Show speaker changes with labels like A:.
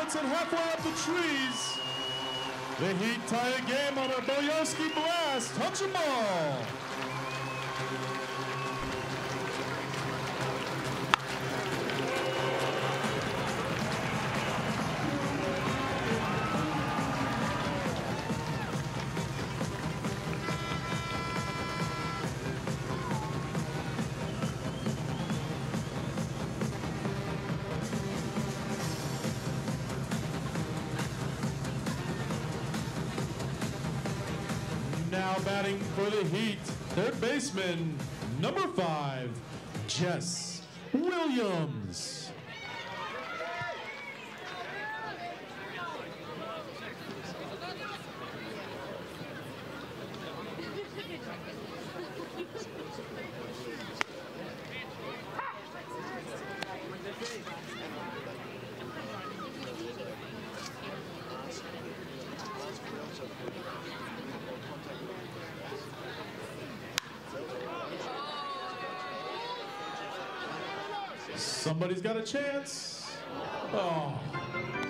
A: minutes and halfway up the trees. The Heat tie a game on a Boyarsky blast. Touch 'em all. Now batting for the Heat, third baseman, number 5, Jess Williams. Somebody's got a chance. Oh.